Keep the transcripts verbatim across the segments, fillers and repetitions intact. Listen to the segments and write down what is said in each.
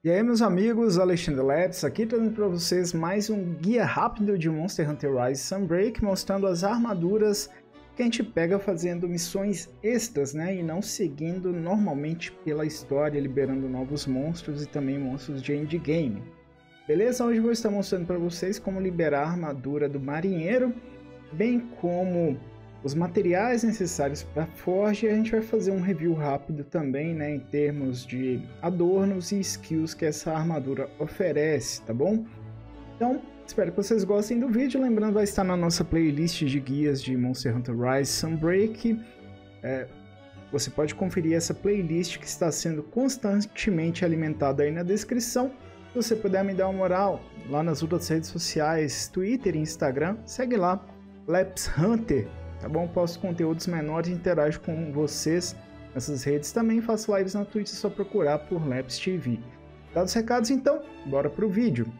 E aí, meus amigos, Alexandre Labs aqui trazendo para vocês mais um guia rápido de Monster Hunter Rise Sunbreak, mostrando as armaduras que a gente pega fazendo missões extras, né, e não seguindo normalmente pela história, liberando novos monstros e também monstros de endgame. Beleza? Hoje eu vou estar mostrando para vocês como liberar a armadura do marinheiro, bem como os materiais necessários para a forja, e a gente vai fazer um review rápido também, né, em termos de adornos e skills que essa armadura oferece, tá bom? Então, espero que vocês gostem do vídeo. Lembrando, vai estar na nossa playlist de guias de Monster Hunter Rise Sunbreak. É, você pode conferir essa playlist que está sendo constantemente alimentada aí na descrição. Se você puder me dar uma moral lá nas outras redes sociais, Twitter e Instagram, segue lá, Labs Hunter. Tá bom? Posto conteúdos menores e interajo com vocês nessas redes. Também faço lives na Twitch, é só procurar por Labs T V. Dados os recados, então, bora pro vídeo.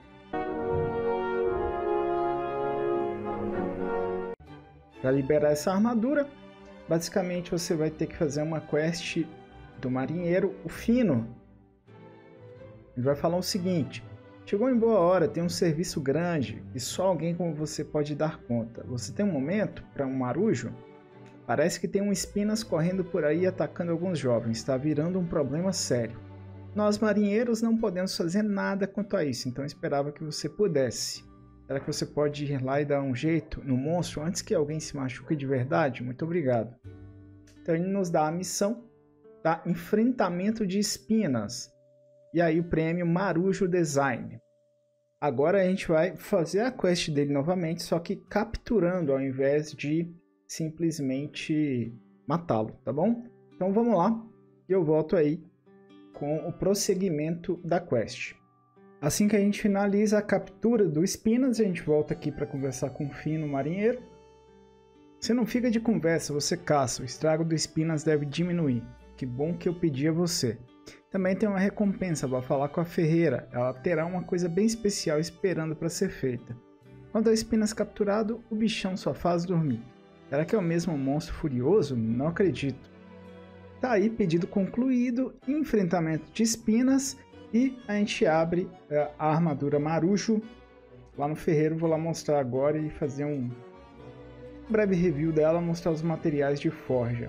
Para liberar essa armadura, basicamente você vai ter que fazer uma quest do marinheiro, o Fino. Ele vai falar o seguinte: chegou em boa hora, tem um serviço grande e só alguém como você pode dar conta. Você tem um momento para um marujo? Parece que tem um espinas correndo por aí atacando alguns jovens. Está virando um problema sério. Nós marinheiros não podemos fazer nada quanto a isso, então esperava que você pudesse. Será que você pode ir lá e dar um jeito no monstro antes que alguém se machuque de verdade? Muito obrigado. Então ele nos dá a missão da enfrentamento de espinas. E aí o prêmio Marujo Design. Agora a gente vai fazer a quest dele novamente, só que capturando ao invés de simplesmente matá-lo, tá bom? Então vamos lá, e eu volto aí com o prosseguimento da quest. Assim que a gente finaliza a captura do Espinas, a gente volta aqui para conversar com o Fino marinheiro. Você não fica de conversa, você caça. O estrago do Espinas deve diminuir. Que bom que eu pedi a você. Também tem uma recompensa, vai falar com a ferreira. Ela terá uma coisa bem especial esperando para ser feita. Quando a Espinas capturado, o bichão só faz dormir. Será que é o mesmo monstro furioso? Não acredito. Tá aí, pedido concluído, enfrentamento de Espinas, e a gente abre a armadura Marujo lá no ferreiro. Vou lá mostrar agora e fazer um breve review dela, mostrar os materiais de forja.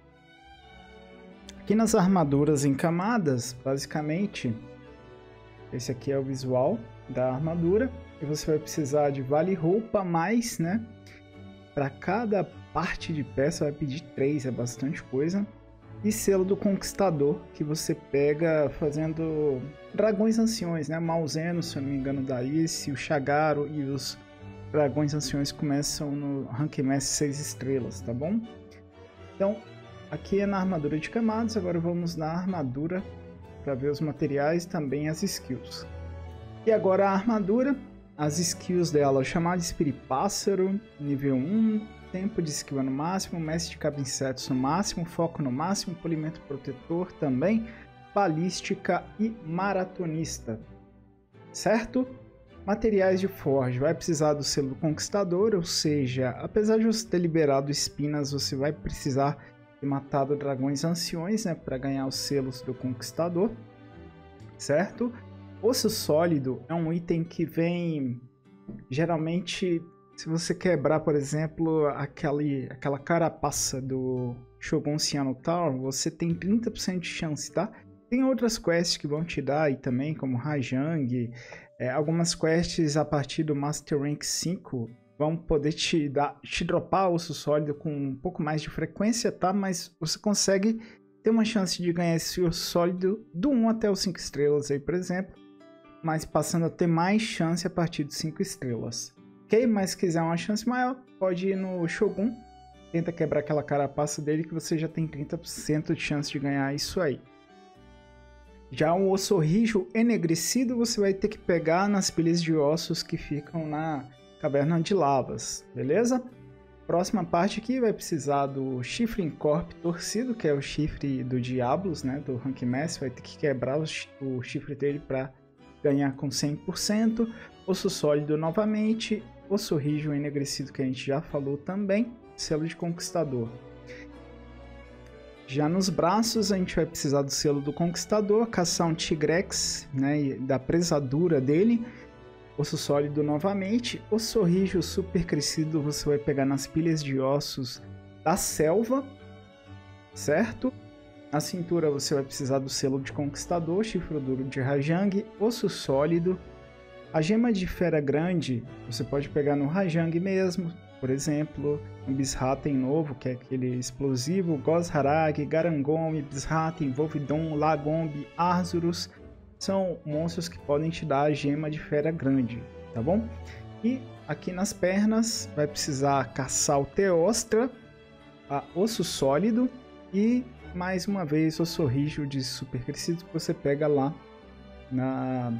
Aqui nas armaduras em camadas, basicamente, esse aqui é o visual da armadura. E você vai precisar de vale-roupa mais, né? Para cada parte de peça vai pedir três, é bastante coisa. E selo do Conquistador, que você pega fazendo dragões anciões, né? Malzeno, se eu não me engano, da Ice, o Shagaru e os dragões anciões começam no Rank Master seis estrelas, tá bom? Então, aqui é na armadura de camadas, agora vamos na armadura para ver os materiais e também as skills. E agora a armadura, as skills dela: chamar de espírito-pássaro, nível um, tempo de esquiva no máximo, mestre de cabo-insetos no máximo, foco no máximo, polimento protetor também, balística e maratonista. Certo? Materiais de forja, vai precisar do selo do Conquistador, ou seja, apesar de você ter liberado espinas, você vai precisar ter matado dragões anciões, né, para ganhar os selos do Conquistador, certo? Osso sólido é um item que vem, geralmente, se você quebrar, por exemplo, aquele, aquela carapaça do Shogun Cyanotaur, você tem trinta por cento de chance, tá? Tem outras quests que vão te dar aí também, como Rajang, é, algumas quests a partir do Master Rank cinco vão poder te, dar, te dropar osso sólido com um pouco mais de frequência, tá? Mas você consegue ter uma chance de ganhar esse osso sólido do um até os cinco estrelas aí, por exemplo, mas passando a ter mais chance a partir de cinco estrelas. Ok? Mas se quiser uma chance maior, pode ir no Shogun, tenta quebrar aquela carapaça dele que você já tem trinta por cento de chance de ganhar isso aí. Já um osso rijo enegrecido você vai ter que pegar nas pilhas de ossos que ficam na caverna de lavas, beleza? Próxima parte aqui vai precisar do chifre Incorp torcido, que é o chifre do Diablos, né, do Rank Master. Vai ter que quebrar o, o chifre dele para ganhar com cem por cento. Osso sólido novamente, osso rijo enegrecido que a gente já falou também, selo de Conquistador. Já nos braços, a gente vai precisar do selo do Conquistador, caçar um Tigrex, né, e da presadura dele. Osso sólido novamente. O sorrijo super crescido você vai pegar nas pilhas de ossos da selva, certo? Na cintura você vai precisar do selo de Conquistador, chifre duro de Rajang, osso sólido. A gema de fera grande você pode pegar no Rajang mesmo, por exemplo, um Bishaten novo, que é aquele explosivo, Gosharag, Garangom, Bishaten, Volvidon, Lagomb, Arzurus, são monstros que podem te dar a gema de fera grande, tá bom? E aqui nas pernas vai precisar caçar o Teostra, a osso sólido e mais uma vez o sorrijo de super crescido que você pega lá na,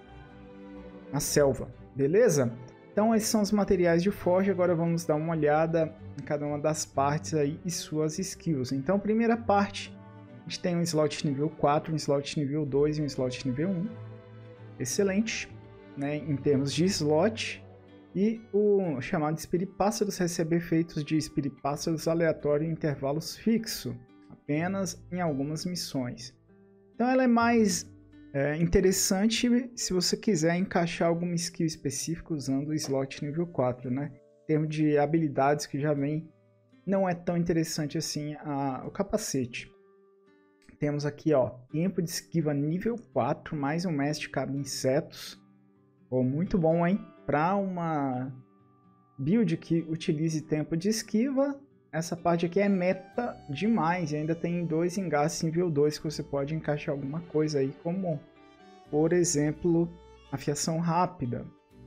na selva, beleza? Então esses são os materiais de forja, agora vamos dar uma olhada em cada uma das partes aí e suas skills. Então primeira parte, a gente tem um slot nível quatro, um slot nível dois e um slot nível um. Excelente, né, em termos de slot. E o chamado Espiripássaros recebe efeitos de Espiripássaros aleatório em intervalos fixos, apenas em algumas missões. Então ela é mais é, interessante se você quiser encaixar alguma skill específica usando o slot nível quatro, né? Em termos de habilidades que já vem, não é tão interessante assim a, o capacete. Temos aqui, ó, tempo de esquiva nível quatro, mais um mestre cabe insetos. Oh, muito bom, hein? Para uma build que utilize tempo de esquiva, essa parte aqui é meta demais. E ainda tem dois engastes nível dois que você pode encaixar alguma coisa aí, como, por exemplo, afiação rápida.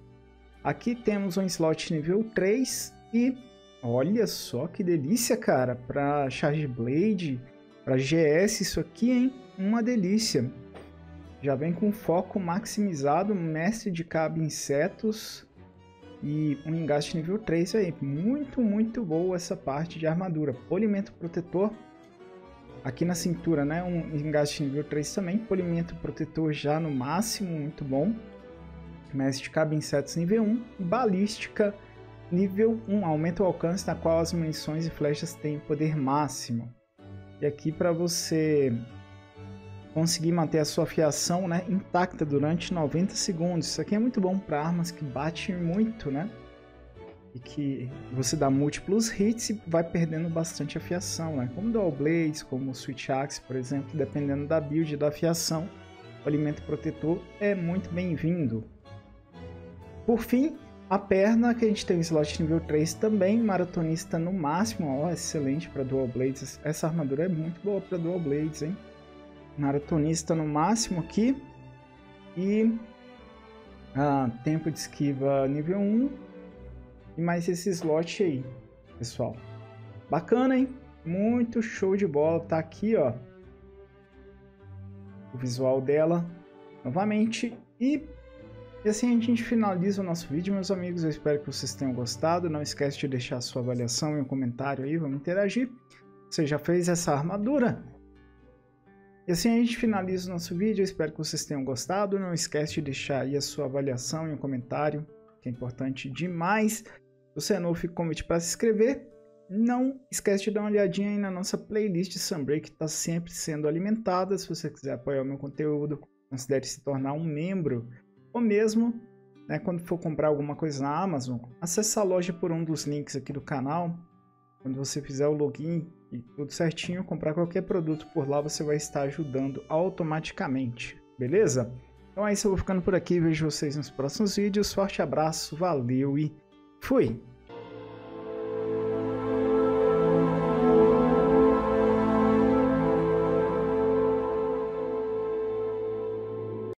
Aqui temos um slot nível três e olha só que delícia, cara, para Charge Blade, para G S, isso aqui, hein? Uma delícia. Já vem com foco maximizado, mestre de cabe insetos e um engaste nível três aí. Muito, muito boa essa parte de armadura. Polimento protetor aqui na cintura, né? Um engaste nível três também. Polimento protetor já no máximo, muito bom. Mestre de cabe insetos nível um. Balística nível um. Aumenta o alcance na qual as munições e flechas têm poder máximo. E aqui para você conseguir manter a sua fiação, né, intacta durante noventa segundos. Isso aqui é muito bom para armas que batem muito, né? E que você dá múltiplos hits e vai perdendo bastante a fiação, né? Como Dual Blades, como o Switch Axe, por exemplo, dependendo da build da fiação, o alimento protetor é muito bem-vindo. Por fim, a perna, que a gente tem o slot nível três também, maratonista no máximo, ó, excelente para Dual Blades. Essa armadura é muito boa para Dual Blades, hein? Maratonista no máximo aqui. E ah, tempo de esquiva nível um. E mais esse slot aí, pessoal. Bacana, hein? Muito show de bola. Tá aqui, ó, o visual dela novamente. E, e assim a gente finaliza o nosso vídeo, meus amigos. Eu espero que vocês tenham gostado. Não esquece de deixar a sua avaliação e um comentário aí. Vamos interagir. Você já fez essa armadura? E assim a gente finaliza o nosso vídeo. Eu espero que vocês tenham gostado. Não esquece de deixar aí a sua avaliação e um comentário, que é importante demais. Se você é novo, fica o convite para se inscrever. Não esquece de dar uma olhadinha aí na nossa playlist Sunbreak, que está sempre sendo alimentada. Se você quiser apoiar o meu conteúdo, considere se tornar um membro. Ou mesmo, né, quando for comprar alguma coisa na Amazon, acesse a loja por um dos links aqui do canal. Quando você fizer o login e tudo certinho, comprar qualquer produto por lá, você vai estar ajudando automaticamente, beleza? Então é isso, eu vou ficando por aqui, vejo vocês nos próximos vídeos, forte abraço, valeu e fui!